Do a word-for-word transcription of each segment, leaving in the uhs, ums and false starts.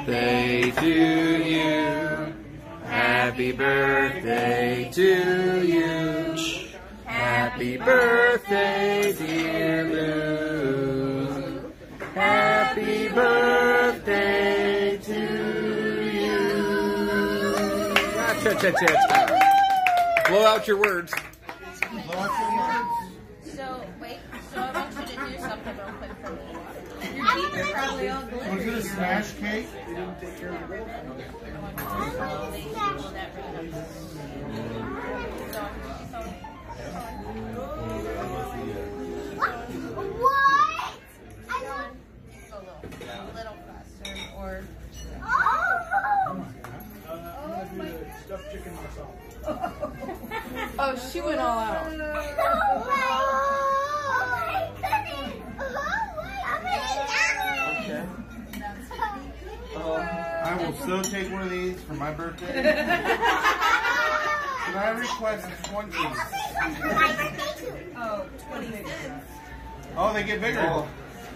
birthday to you. Happy birthday to you. Happy birthday, dear Lou. Happy birthday to you. Ah, cha cha cha cha. Blow out your words. Blow out your words. So, wait. So I want you to do something real quick for me. Your teeth are probably all glittery. Was it a smash cake? Oh, she went all out. I will so take one of these for my birthday. Can I request twenty? Oh, twenty cents. Oh, they get bigger. Oh.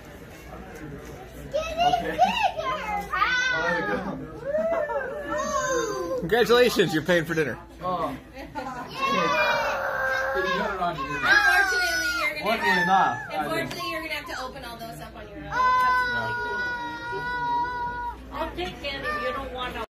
Okay. Oh, there we go. Congratulations, you're paying for dinner. Oh. Unfortunately, you're gonna Fortunately have, not. Unfortunately, you're gonna have to open all those up on your own. That's really cool. I'll take candy if you don't want to.